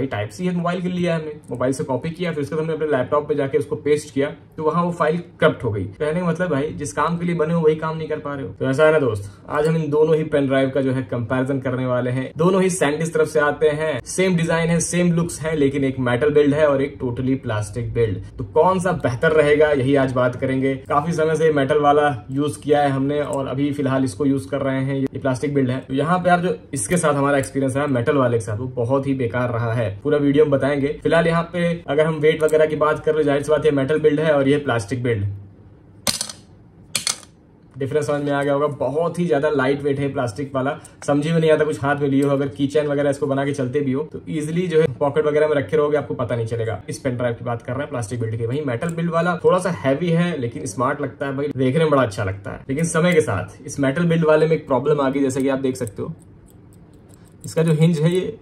भाई टाइप सी है मोबाइल के लिए, हमने मोबाइल से कॉपी किया, फिर उसके बाद हमने अपने लैपटॉप पे जाके उसको पेस्ट किया तो वहां वो फाइल करप्ट हो गई। कहने का मतलब भाई जिस काम के लिए बने हो वही काम नहीं कर पा रहे हो। तो ऐसा है ना दोस्त, आज हम इन दोनों ही पेन ड्राइव का जो है कंपैरिजन करने वाले हैं। दोनों ही सैंडिस्क तरफ से आते हैं, सेम डिजाइन है, सेम लुक्स है, लेकिन एक मेटल बिल्ड है और एक टोटली प्लास्टिक बिल्ड। तो कौन सा बेहतर रहेगा यही आज बात करेंगे। काफी समय से मेटल वाला यूज किया है हमने और अभी फिलहाल इसको यूज कर रहे हैं, ये प्लास्टिक बिल्ड है। तो यहाँ पे यार जो इसके साथ हमारा एक्सपीरियंस है मेटल वाले के साथ वो बहुत ही बेकार रहा है, पूरा वीडियो में बताएंगे। फिलहाल यहाँ पे अगर हम वेट वगैरह की बात कर रहे, जाहिर सी बात है मेटल बिल्ड है और ये प्लास्टिक बिल्ड। डिफरेंस समझ में आ गया होगा, बहुत ही ज्यादा लाइट वेट है प्लास्टिक वाला, समझी में नहीं आता कुछ हाथ में लिए हो, अगर कीचेन वगैरह इसको बना के चलते भी हो तो इजिली जो है पॉकेट वगैरह में रखे रहोगे, आपको पता नहीं चलेगा। इस पेन ड्राइव की बात कर रहे हैं प्लास्टिक बिल्ड की। वही मेटल बिल्ड वाला थोड़ा सा हैवी है लेकिन स्मार्ट लगता है भाई, देखने में बड़ा अच्छा लगता है। लेकिन समय के साथ इस मेटल बिल्ड वाले में एक प्रॉब्लम आ गई, जैसे कि आप देख सकते हो इसका जो हिंज है ये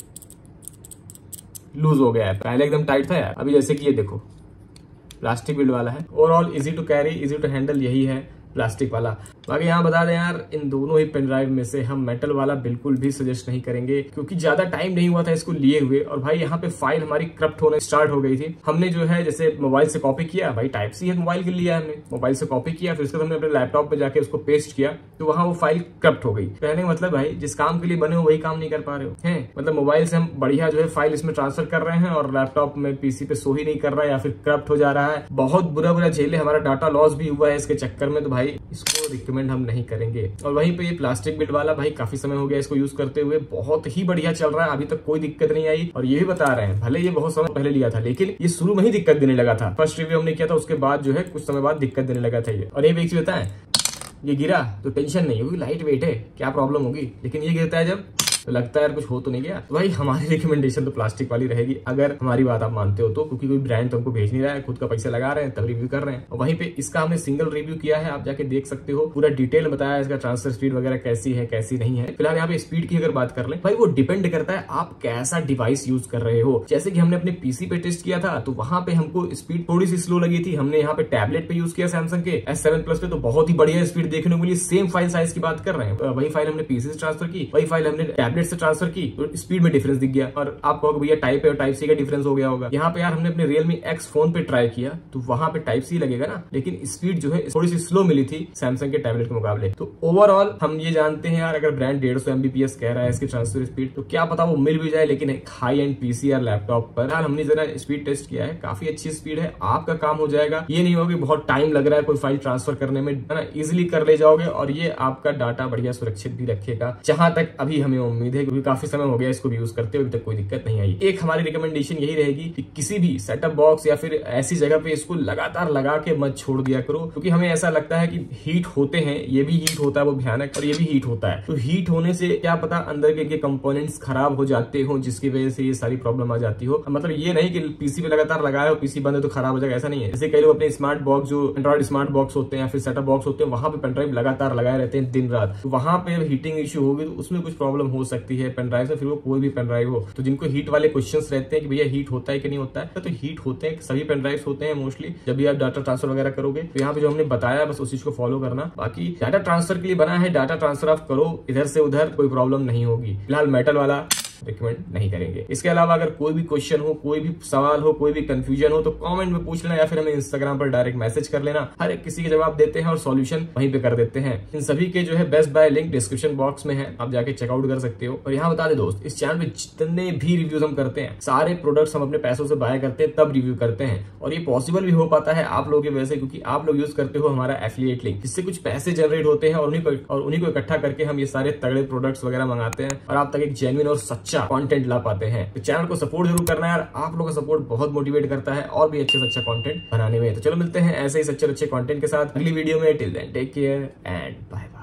लूज हो गया है। पहले एकदम टाइट था यार, अभी जैसे कि ये देखो प्लास्टिक बिल्ड वाला है। Overall easy to carry, easy to handle यही है प्लास्टिक वाला। बाकी यहाँ बता दें यार, इन दोनों ही पेन ड्राइव में से हम मेटल वाला बिल्कुल भी सजेस्ट नहीं करेंगे क्योंकि ज्यादा टाइम नहीं हुआ था इसको लिए हुए और भाई यहाँ पे फाइल हमारी करप्ट होने स्टार्ट हो गई थी। हमने जो है जैसे मोबाइल से कॉपी किया, भाई टाइप सी है मोबाइल के लिए, हमने मोबाइल से कॉपी किया, फिर उसके बाद हमने अपने लैपटॉप पे जाके उसको पेस्ट किया तो वहां वो फाइल करप्ट हो गई। कहने का मतलब भाई जिस काम के लिए बने हो वही काम नहीं कर पा रहे हो हैं। मतलब मोबाइल से हम बढ़िया जो है फाइल इसमें ट्रांसफर कर रहे हैं और लैपटॉप में पीसी पे सो ही नहीं कर रहा है या फिर करप्ट हो जा रहा है। बहुत बुरा झेले, हमारा डाटा लॉस भी हुआ है इसके चक्कर में। तो भाई इसको रिकमेंड हम नहीं करेंगे। और वहीं पे ये प्लास्टिक बिल्ड वाला भाई काफी समय हो गया इसको यूज करते हुए, बहुत ही बढ़िया चल रहा है, अभी तक कोई दिक्कत नहीं आई। और ये भी बता रहे हैं भले ये बहुत समय पहले लिया था लेकिन ये शुरू में ही दिक्कत देने लगा था। फर्स्ट रिव्यू हमने किया था उसके बाद जो है कुछ समय बाद दिक्कत देने लगा था ये। और ये भी एक चीज बताएं, ये गिरा तो टेंशन नहीं होगी, लाइट वेट है, क्या प्रॉब्लम होगी, लेकिन ये गिरता है जब तो लगता है यार कुछ हो तो नहीं गया। तो भाई हमारी रिकमेंडेशन तो प्लास्टिक वाली रहेगी अगर हमारी बात आप मानते हो तो, क्योंकि कोई ब्रांड तो हमको भेज नहीं रहा है, खुद का पैसा लगा रहे हैं तब रिव्यू कर रहे हैं। और वहीं पे इसका हमने सिंगल रिव्यू किया है, आप जाके देख सकते हो, पूरा डिटेल बताया इसका ट्रांसफर स्पीड वगैरह कैसी है कैसी नहीं है। फिलहाल यहाँ पे स्पीड की अगर बात कर ले भाई वो डिपेंड करता है आप कैसा डिवाइस यूज कर रहे हो। जैसे कि हमने अपने पीसी पे टेस्ट किया था तो वहां पे हमको स्पीड थोड़ी सी स्लो लगी थी। हमने यहाँ पे टैबलेट पे यूज किया सैमसंग के S7 Plus पे तो बहुत ही बढ़िया स्पीड देखने को मिली। सेम फाइल साइज की बात कर रहे हैं, वही फाइल हमने पीसी से ट्रांसफर की, वही फाइल हमने टैबलेट से ट्रांसफर की तो स्पीड में डिफरेंस दिख गया। और आप कहोगे भैया टाइप ए और टाइप सी का डिफरेंस हो गया होगा। यहाँ पे यार हमने अपने Realme X फोन पे ट्राई किया तो वहां पे टाइप सी लगेगा ना, लेकिन स्पीड जो है थोड़ी सी स्लो मिली थी सैमसंग के टैबलेट के मुकाबले। तो ओवरऑल हम ये जानते हैं यार, अगर ब्रांड 150 Mbps कह रहा है इसकी ट्रांसफर स्पीड तो क्या पता वो मिल भी जाए, लेकिन एक हाई एंड पीसी या लैपटॉप पर यार हमने जरा स्पीड टेस्ट किया है, काफी अच्छी स्पीड है, आपका काम हो जाएगा। ये नहीं होगा बहुत टाइम लग रहा है कोई फाइल ट्रांसफर करने में, है ना, इजिली कर ले जाओगे और ये आपका डाटा बढ़िया सुरक्षित भी रखेगा, जहां तक अभी हमें उम्मीद है, क्योंकि काफी समय हो गया इसको यूज करते हुए, अभी तक कोई दिक्कत नहीं आई। एक हमारी रिकमेंडेशन यही रहेगी कि किसी भी सेटअप बॉक्स या फिर ऐसी जगह पे इसको लगातार लगा के मत छोड़ दिया करो, क्योंकि हमें ऐसा लगता है कि हीट होते हैं, ये भी हीट होता है वो भयानक, और ये भी हीट होता है। तो हीट होने से क्या पता अंदर के कंपोनेंट्स खराब हो जाते हो, जिसकी वजह से ये सारी प्रॉब्लम आ जाती हो। मतलब ये नहीं कि पीसी पे लगातार लगाए हो, पीसी बंद है तो खराब हो जाएगा, ऐसा नहीं है। जैसे कई लोग अपने स्मार्ट बॉक्स, जो एंड्रॉइड स्मार्ट बॉक्स होते हैं या फिर सेटअप बॉक्स होते हैं, वहां पे पेन ड्राइव लगातार लगाए रहते हैं दिन रात, तो वहां पे हीटिंग इश्यू होगी तो उसमें कुछ प्रॉब्लम हो सकती है पेन ड्राइव से, फिर वो कोई भी पेन ड्राइव हो। तो जिनको हीट वाले क्वेश्चंस रहते हैं कि भैया हीट होता है कि नहीं होता है, तो हीट होते हैं, सभी पेन ड्राइव्स होते हैं मोस्टली। जब भी आप डाटा ट्रांसफर वगैरह करोगे तो यहाँ पे जो हमने बताया बस उस चीज को फॉलो करना। बाकी डाटा ट्रांसफर के लिए बना है, डाटा ट्रांसफर आप करो, इधर से उधर कोई प्रॉब्लम नहीं होगी। फिलहाल मेटल वाला रिकमेंड नहीं करेंगे। इसके अलावा अगर कोई भी क्वेश्चन हो, कोई भी सवाल हो, कोई भी कंफ्यूजन हो तो कमेंट में पूछ लेना या फिर हमें इंस्टाग्राम पर डायरेक्ट मैसेज कर लेना। हर एक किसी के जवाब देते हैं और सॉल्यूशन वहीं पे कर देते हैं। इन सभी के जो है best buy link description box में है, आप जाके चेकआउट कर सकते हो। और यहाँ बता दे दोस्त, इस चैनल पे जितने भी रिव्यूज हम करते हैं, सारे प्रोडक्ट्स हम अपने पैसों से बाय करते हैं तब रिव्यू करते हैं, और ये पॉसिबल भी हो पाता है आप लोगों की वजह से, क्योंकि आप लोग यूज करते हो हमारा एफिलिएट लिंक, जिससे कुछ पैसे जनरेट होते हैं और उन्हीं को इकट्ठा करके हम ये सारे तगड़े प्रोडक्ट्स वगैरह मंगाते हैं और आप तक एक जेन्युइन और सच्चा कंटेंट ला पाते हैं। तो चैनल को सपोर्ट जरूर करना यार, आप लोगों का सपोर्ट बहुत मोटिवेट करता है और भी अच्छे से अच्छा कंटेंट बनाने में। तो चलो मिलते हैं ऐसे ही सच्चे कंटेंट के साथ अगली वीडियो में। Till then take care and bye bye.